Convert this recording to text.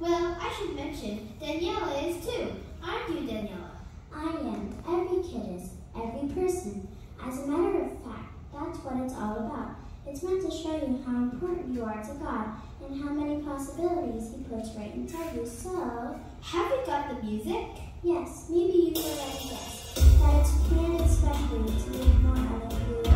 Well, I should mention, Daniela is too. Aren't you, Daniela? I am. Every kid is. Every person. As a matter of fact, that's what it's all about. It's meant to show you how important you are to God and how many possibilities He puts right inside you. So, have we got the music? Yes, maybe you already guessed that it's planned especially to make more of you